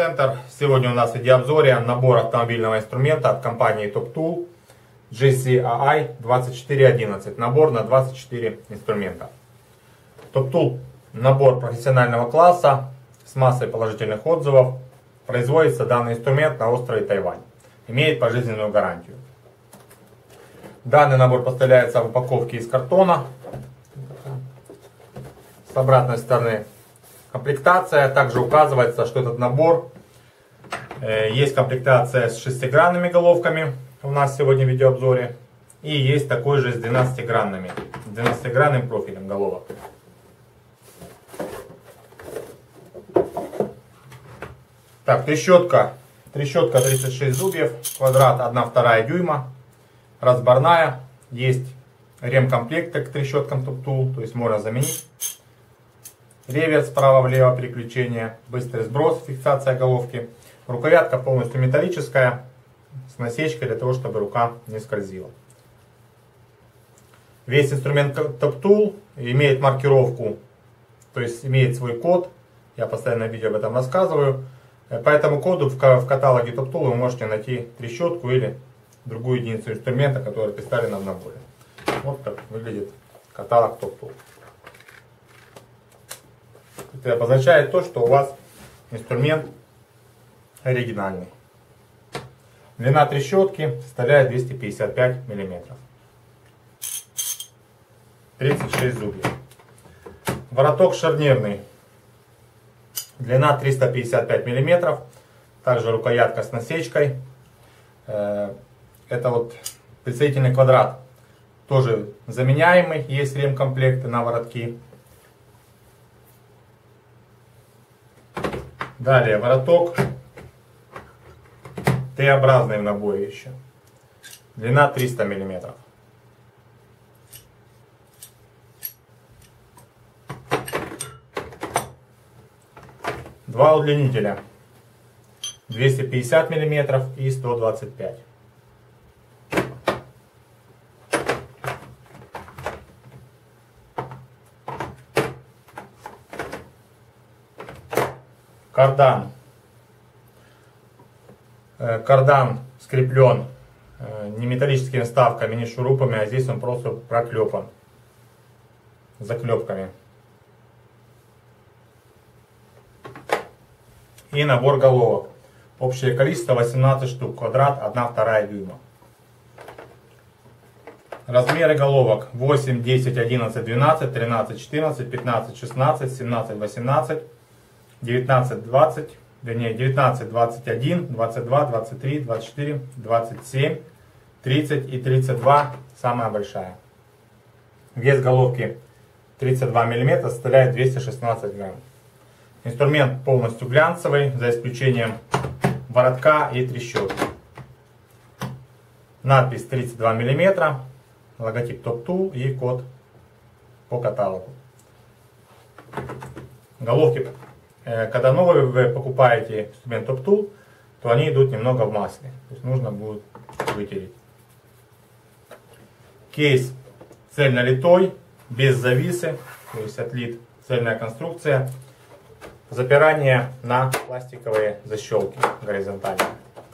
Автоцентр. Сегодня у нас в видеообзоре набор автомобильного инструмента от компании Top Tool GCAI 2411. Набор на 24 инструмента. Top Tool набор профессионального класса с массой положительных отзывов. Производится данный инструмент на острове Тайвань. Имеет пожизненную гарантию. Данный набор поставляется в упаковке из картона. С обратной стороны комплектация. Также указывается, что этот набор есть комплектация с 6-гранными головками. У нас сегодня в видеообзоре. И есть такой же с 12-гранным профилем головок. Так, трещотка 36 зубьев, квадрат 1,2 дюйма, разборная, есть ремкомплекты к трещоткам Top Tool, то есть можно заменить. Реверс справа-влево переключение, быстрый сброс, фиксация головки. Рукоятка полностью металлическая, с насечкой для того, чтобы рука не скользила. Весь инструмент Top Tool имеет маркировку, то есть имеет свой код. Я постоянно в видео об этом рассказываю. По этому коду в каталоге Top Tool вы можете найти трещотку или другую единицу инструмента, которая представлена в наборе. Вот так выглядит каталог Top Tool. Это обозначает то, что у вас инструмент оригинальный. Длина трещотки составляет 255 мм. 36 зубьев. Вороток шарнирный. Длина 355 мм. Также рукоятка с насечкой. Это вот прицельный квадрат. Тоже заменяемый. Есть ремкомплекты на воротки. Далее вороток Т-образный в наборе еще. Длина 300 мм. Два удлинителя 250 мм и 125 мм. Кардан. Кардан скреплен не металлическими вставками, не шурупами, а здесь он просто проклепан заклепками. И набор головок. Общее количество 18 штук. Квадрат 1,2 дюйма. Размеры головок 8, 10, 11, 12, 13, 14, 15, 16, 17, 18, 19, 20, вернее 19, 21, 22, 23, 24, 27, 30 и 32. Самая большая. Вес головки 32 мм составляет 216 грамм. Инструмент полностью глянцевый, за исключением воротка и трещотки. Надпись 32 мм, логотип Top Tool и код по каталогу. Головки, когда новые вы покупаете инструмент Top Tool, то они идут немного в масле. То есть нужно будет вытереть. Кейс цельнолитой, без зависы, то есть отлит цельная конструкция. Запирание на пластиковые защелки горизонтальные.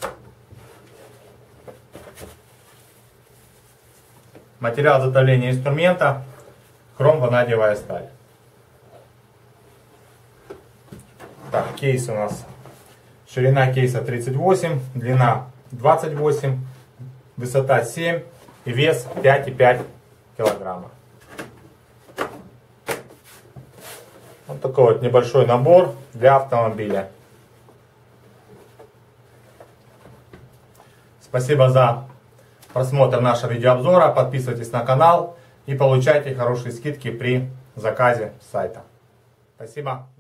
Материал изготовления инструмента хром-ванадиевая сталь. Так, кейс у нас. Ширина кейса 38, длина 28, высота 7 и вес 5,5 килограмма. Вот такой вот небольшой набор для автомобиля. Спасибо за просмотр нашего видеообзора. Подписывайтесь на канал и получайте хорошие скидки при заказе с сайта. Спасибо.